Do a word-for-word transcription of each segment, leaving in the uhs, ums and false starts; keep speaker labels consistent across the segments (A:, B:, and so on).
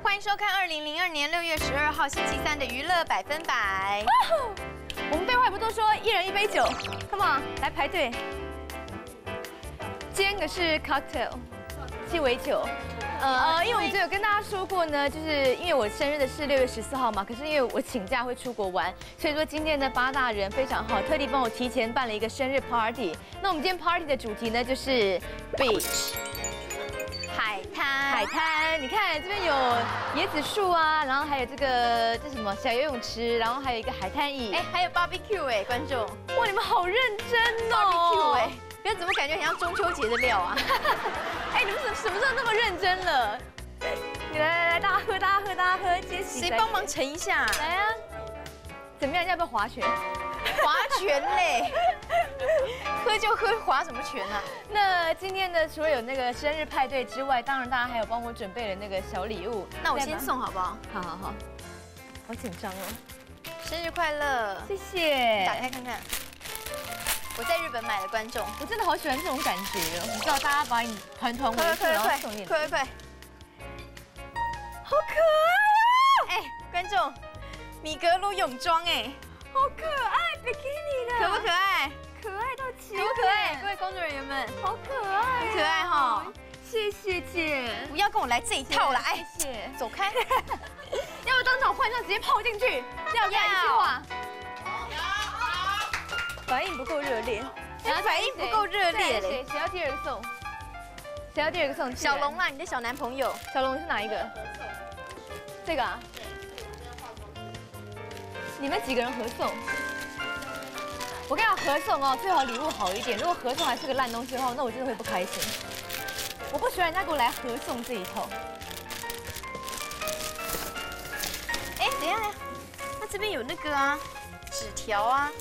A: 欢迎收看二零零二年六月十二号星期三的娱乐百分百。
B: 我们废话也不多说，一人一杯酒 ，Come on， 来排队。今天的是 cocktail 鸡尾酒。 呃，因为我们就有跟大家说过呢，就是因为我生日的是六月十四号嘛，可是因为我请假会出国玩，所以说今天的八大人非常好，特地帮我提前办了一个生日 party。那我们今天 party 的主题呢就是 beach
A: 海滩，
B: 海滩。你看这边有椰子树啊，然后还有这个这什么小游泳池，然后还有一个海滩椅，
A: 哎，还有 barbecue 哎，观众，
B: 哇，你们好认真哦
A: ，barbecue 哎。 不要怎么感觉很像中秋节的料啊！
B: 哎，你们什什么时候那么认真了？你来来来，大家喝，大家喝，大家喝，接喜。
A: 谁帮忙盛一下？
B: 来啊！怎么样？要不要划拳？
A: 划拳嘞！喝就喝，划什么拳啊？
B: 那今天呢，除了有那个生日派对之外，当然大家还有帮我准备了那个小礼物。
A: 那我先送好不好？
B: 好好好。好紧张哦！
A: 生日快乐！
B: 谢谢。
A: 打开看看。 我在日本买的，观众，
B: 我真的好喜欢这种感觉哦！你知道，大家把你团团围住，然后送你，
A: 快快快，
B: 好可爱
A: 哦！哎，观众，米格鲁泳装哎，
B: 好可爱 ，bikini 的，
A: 可不可爱？
B: 可爱到极
A: 可不可爱？各位工作人员们，
B: 好可爱，
A: 很可爱哈！
B: 谢谢姐，
A: 不要跟我来这一套了，哎，
B: 谢谢，
A: 走开！
B: 要不要当场换上直接泡进去？要不要一句话？ 反应不够热烈，
A: 反应不够热烈嘞。
B: 谁要第二个送？谁要第二个送？
A: 小龙啦，你的小男朋友。
B: 小龙是哪一个？这个啊？你们几个人合送？我跟你讲，合送哦，最好礼物好一点。如果合送还是个烂东西的话，那我真的会不开心。我不喜欢人家给我来合送这一套。
A: 哎，等一下，那这边有那个啊，纸条啊。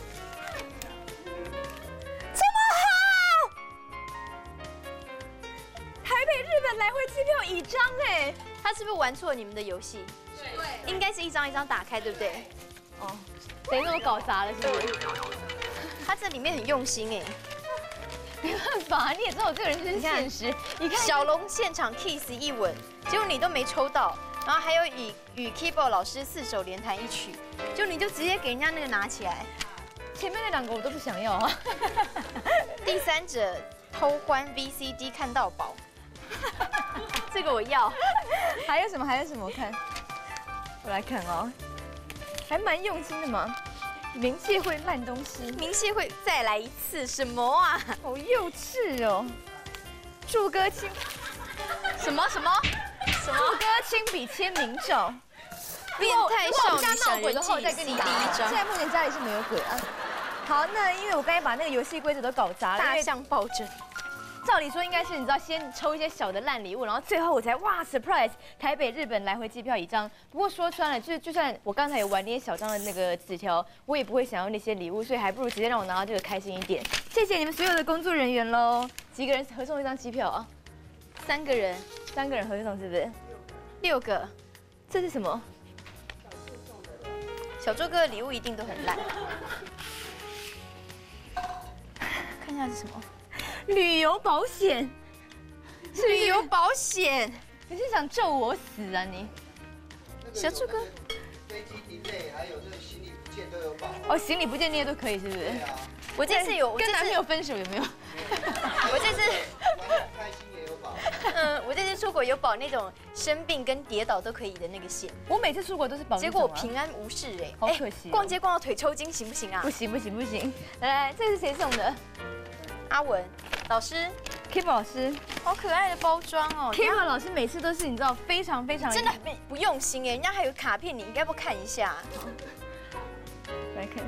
B: 日本来回机票一张哎，
A: 他是不是玩错你们的游戏？对，应该是一张一张打开，对不对？
B: 哦，等于说我搞砸了，是不是？
A: 他这里面很用心哎，
B: 没办法，你也知道我这个人就是现实。你看
A: 小龙现场 kiss 一吻，结果你都没抽到，然后还有与与 keyboard 老师四手连弹一曲，就你就直接给人家那个拿起来。
B: 前面那两个我都不想要啊。
A: 第三者偷欢 V C D 看到饱。 这个我要，
B: 还有什么？还有什么？我看，我来看哦，还蛮用心的嘛。明谢会烂东西，
A: 明谢会再来一次，什么啊？
B: 好幼稚哦！祝哥亲，
A: 什么什么什么？
B: 祝哥亲笔签名照。
A: 变态少女想人记
B: 再跟你打第一张。现在目前家里是没有鬼啊。好，那因为我刚才把那个游戏规则都搞砸了，
A: 大象抱枕。
B: 照理说应该是你知道先抽一些小的烂礼物，然后最后我才哇 surprise 台北日本来回机票一张。不过说穿了，就是就算我刚才有玩那些小张的那个纸条，我也不会想要那些礼物，所以还不如直接让我拿到这个开心一点。谢谢你们所有的工作人员喽！几个人合送一张机票啊？
A: 三个人，
B: 三个人合送是不是？
A: 六个。
B: 这是什么？
A: 小周哥的礼物一定都很烂。看一下是什么？
B: 旅游保险，
A: 旅游保险，
B: 你是想咒我死啊你？
A: 小猪哥，
C: 飞机 delay 还有这个行李不见都有保。
B: 哦，行李不见那些都可以是不是？
C: 对啊。
A: 我这次有
B: 跟男朋友分手有没有？
A: 我这次
C: 玩很开心也有保。
A: 嗯，我这次出国有保那种生病跟跌倒都可以的那个险。
B: 我每次出国都是保，
A: 结果我平安无事哎，
B: 好可惜。
A: 逛街逛到腿抽筋行不行啊？
B: 不行不行不行！来来，这是谁送的？
A: 阿文。 老师
B: ，Keep 老师，
A: 好可爱的包装哦
B: ！Keep 老师每次都是你知道非常非常
A: 真的不不用心哎，人家还有卡片，你应该不看一下？
B: 来看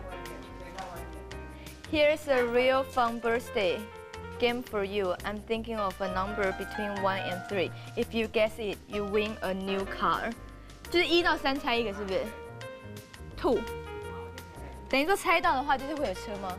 B: ，Here's a real fun birthday game for you. I'm thinking of a number between one and three. If you guess it, you win a new car. 就是一到三猜一个，是不是 ？Two， 等于说猜到的话，就是会有车吗？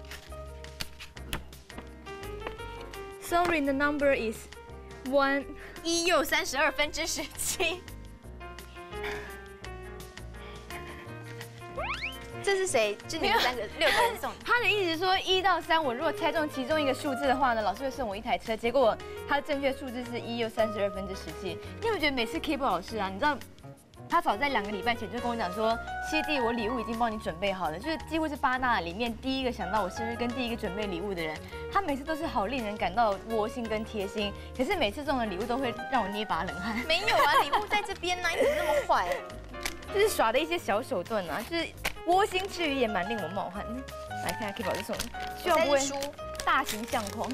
B: Sorry, the number is one
A: 一又三十二分之十七。 这是谁？就你们三个六个人送你。
B: 他的意思是说一到三，我如果猜中其中一个数字的话呢，老师会送我一台车。结果他的正确数字是一又三十二分之十七。你有没有觉得每次 Kibo 老师啊，你知道？他早在两个礼拜前就跟我讲说，西弟，我礼物已经帮你准备好了，就是几乎是八大里面第一个想到我生日跟第一个准备礼物的人。他每次都是好令人感到窝心跟贴心，可是每次送的礼物都会让我捏把冷汗。
A: 没有啊，礼物在这边呢，你怎么那么坏？
B: 就是耍的一些小手段啊，就是窝心之余也蛮令我冒汗的。来看看 K 宝这送的，希望不会大型相框，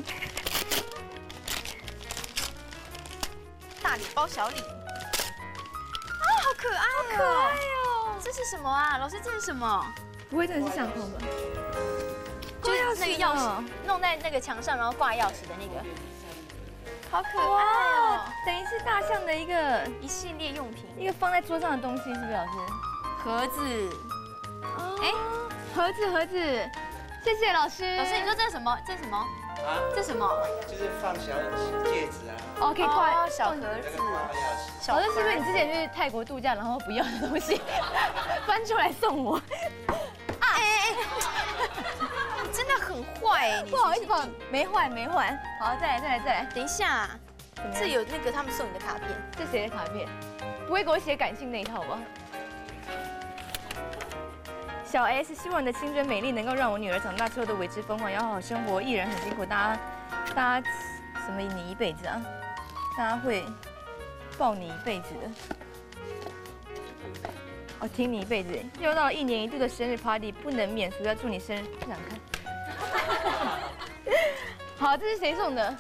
A: 大礼包小礼。好可爱、哦，
B: 好可爱哦！
A: 这是什么啊？老师，这是什么？
B: 不会真的是相框吧？
A: 就是那个钥匙弄在那个墙上，然后挂钥匙的那个，好可爱哦！
B: 等于是大象的一个
A: 一系列用品，
B: 一个放在桌上的东西，是不是老师？
A: 盒子，
B: 哎，盒子盒子，谢谢老师。
A: 老师，你说这是什么？这是什么？啊？这是什么？
C: 就是放小戒指啊。
B: 哦，可以挂
A: 小盒子。
B: 老师，是不是你之前去泰国度假，然后不要的东西翻出来送我？
A: 哎哎哎！你真的很坏哎！
B: 不好意思，不好，没换没换。好，再来再来再来。
A: 等一下，这有那个他们送你的卡片，
B: 这谁的卡片？不会给我写感性那一套吧？小 S 希望你的青春美丽能够让我女儿长大之后都为之疯狂，要好好生活。艺人很辛苦，大家大家什么你一辈子啊？大家会抱你一辈子的。我听你一辈子。又到了一年一度的生日 party， 不能免俗，要祝你生日。不想看。好，这是谁送的？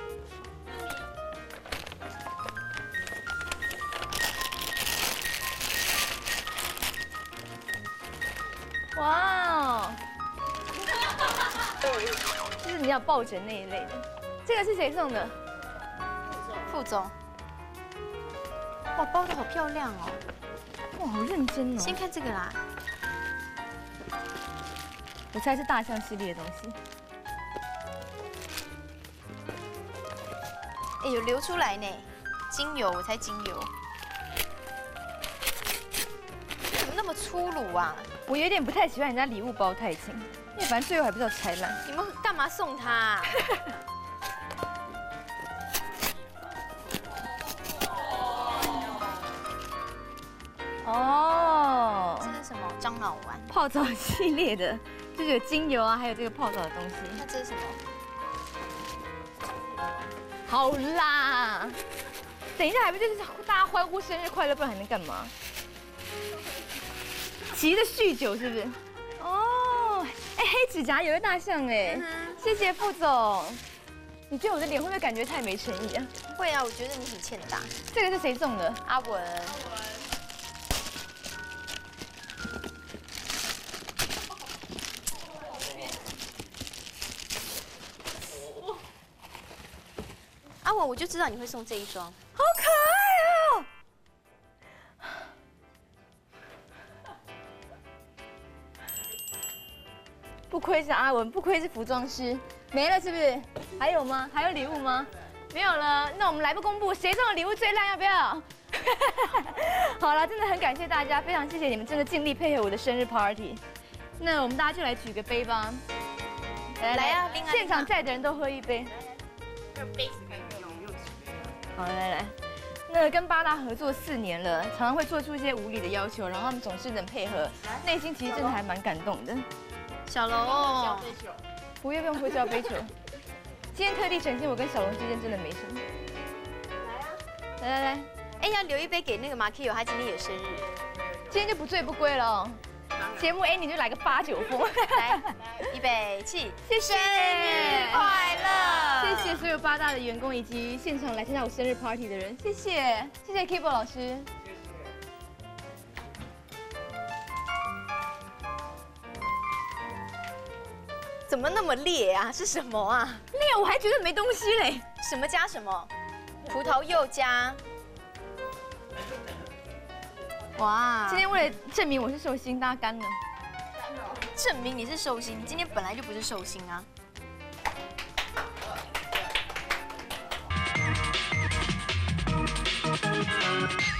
B: 哇哦！就是你要抱枕那一类的。这个是谁送的？
A: 副总。哇，包的好漂亮哦！
B: 哇，好认真哦。
A: 先看这个啦。
B: 我猜是大象系列的东西。
A: 哎，有流出来呢，精油，我猜精油。怎么那么粗鲁啊？
B: 我有点不太喜欢人家礼物包太轻，因为反正最后还不是要拆烂。
A: 你们干嘛送他、啊？
B: 哦，
A: 这是什么？樟脑丸？
B: 泡澡系列的，就是有精油啊，还有这个泡澡的东西。
A: 那这是什么？
B: 好啦，等一下还不就是大家欢呼生日快乐，不然还能干嘛？急着酗酒是不是？哦，哎，黑指甲油的大象哎，嗯、谢谢副总。你觉得我的脸会不会感觉太没诚意啊？
A: 会啊，我觉得你很欠打。
B: 这个是谁送的？
A: 阿文。阿文，我就知道你会送这一双，
B: 好可爱哦！不愧是阿文，不愧是服装师，没了是不是？还有吗？还有礼物吗？没有了，那我们来不公布谁送的礼物最烂，要不要？好了，真的很感谢大家，非常谢谢你们，真的尽力配合我的生日 party。那我们大家就来举个杯吧，
A: 来来啊，
B: 现场在的人都喝一杯。
D: 这杯子可以用，用纸杯。
B: 好，来来。那跟八大合作四年了，常常会做出一些无理的要求，然后他们总是能配合，内心其实真的还蛮感动的。
A: 小龙哦，
B: 不用不用，不需要杯球。今天特地呈现我跟小龙之间真的没什么。
A: 来啊，
B: 来来来，
A: 哎，要留一杯给那个马 K 友，他今天也生日，
B: 今天就不醉不归了哦。节目 ending 就来个八九风，
A: 来，预备起，
B: 谢谢，
A: 生日快乐！
B: 谢谢所有八大的员工以及现场来参加我生日 party 的人，谢谢，谢谢 Kibo 老师。
A: 怎么那么烈啊？是什么啊？
B: 烈，我还觉得没东西嘞。
A: 什么加什么？葡萄柚加。哇！
B: 今天为了证明我是寿星，大家干了。
A: 证明你是寿星，你今天本来就不是寿星啊。
D: Thank you.